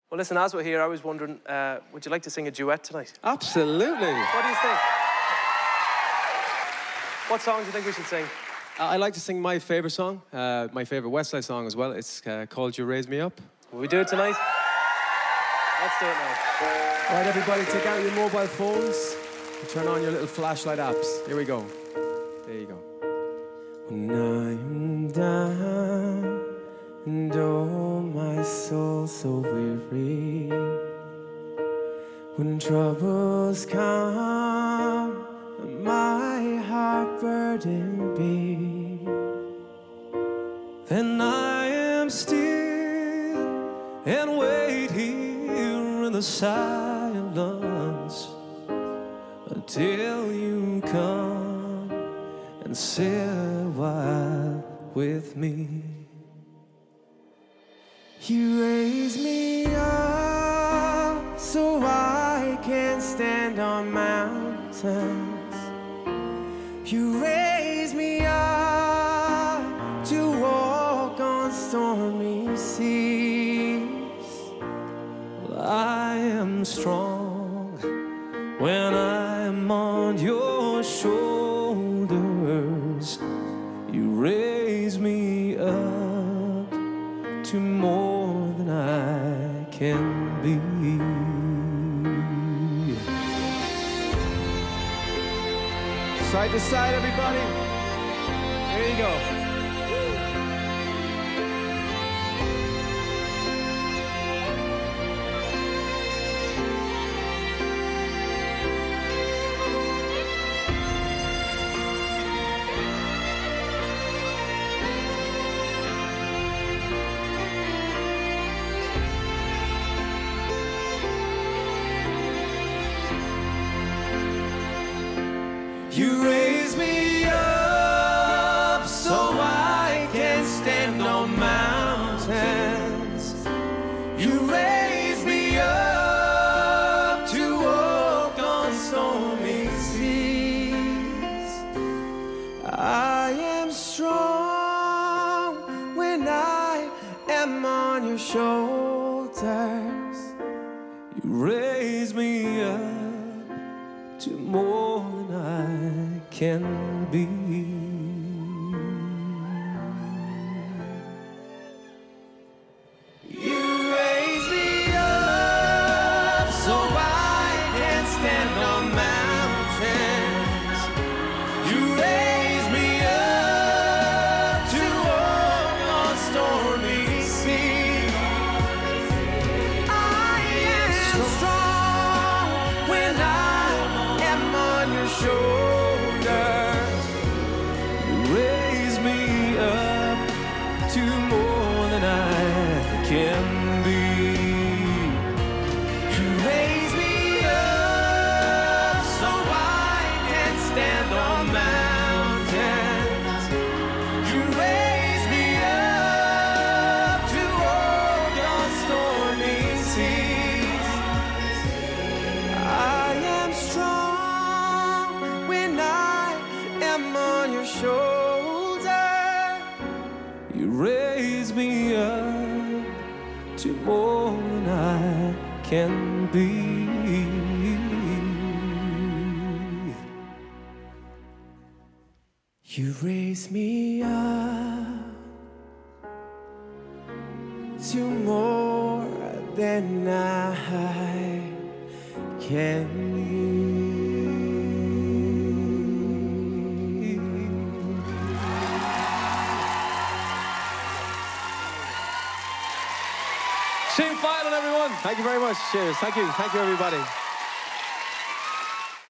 Well, listen, as we're here, I was wondering, would you like to sing a duet tonight? Absolutely. What do you think? What song do you think we should sing? I like to sing my favourite song, my favourite West Side song as well. It's called You Raise Me Up. Will we do it tonight? Let's do it now. All right, everybody, take out your mobile phones and turn on your little flashlight apps. Here we go. There you go. When I'm down and oh, my soul so weary, when troubles come and my heart burden be, then I am still and wait here in the silence until you come and sit a while with me. You raise me up so I can stand on mountains. You raise me up to walk on stormy seas. Well, I am strong when I'm on your shoulders. You raise me up to more than I can be. Side to side, everybody. There you go. You raise me up so I can stand on mountains. You raise me up to walk on stormy seas. I am strong when I am on your shoulders. You raise me up to more than I can be. You raise me up so I can stand on mountains. You raise me up to walk on stormy seas. I am strong when I on your shoulders. You raise me up to more than I can be. You raise me up so I can stand on mountains. You raise me up to walk on stormy seas. I am strong when I am on your shoulder. You raise me up to more than I can be. You raise me up to more than I can be. Shane Filan, everyone. Thank you very much. Cheers. Thank you, everybody.